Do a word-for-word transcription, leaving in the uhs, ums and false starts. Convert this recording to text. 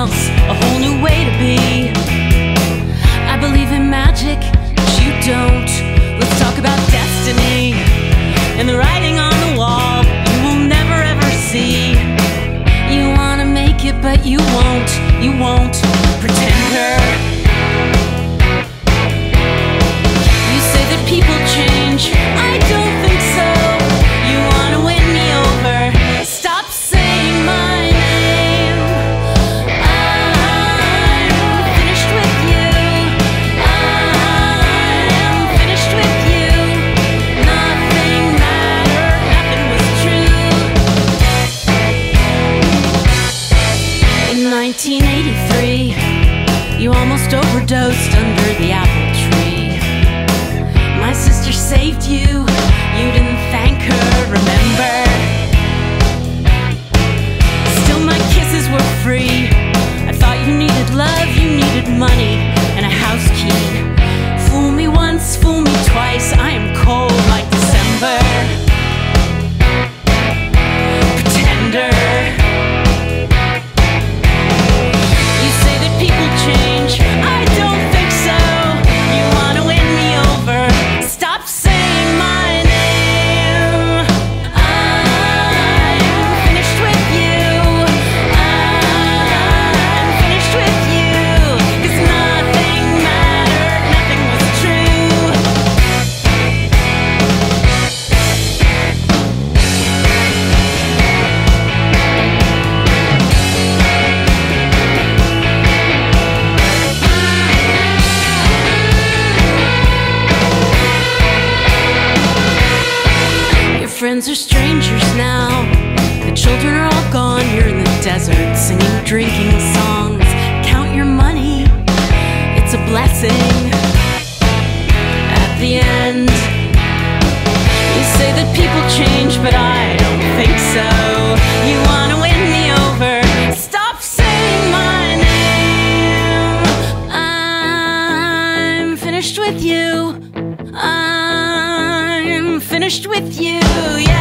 else, a whole new way to be. I believe in magic, but you don't. Let's talk about destiny and the writing on the wall you will never ever see. You wanna make it, but you won't, you won't. Pretender. You say that people change, I don't think so. You wanna win me over, stop saying my name. I'm finished with you. I'm finished with you. Nothing mattered, nothing was true. In nineteen eighty-three, you almost overdosed under the apple tree. My sister saved you, you didn't thank her, remember? Still my kisses were free. I thought you needed love, you needed money, and a house key. Fool me once, fool me twice, I am cold like December. Pretender. You say that people change, I don't think so. You wanna win me over, stop saying my name. I'm finished with you. I'm finished with you. 'Cause nothing mattered, nothing was true. Your friends are strangers now. The children are all gone. You're in the desert singing drinking songs. Count your money, it's a blessing. At the end, you say that people change, but I don't think so. You wanna win me over, stop saying my name. I'm finished with you. I'm finished with you, yeah.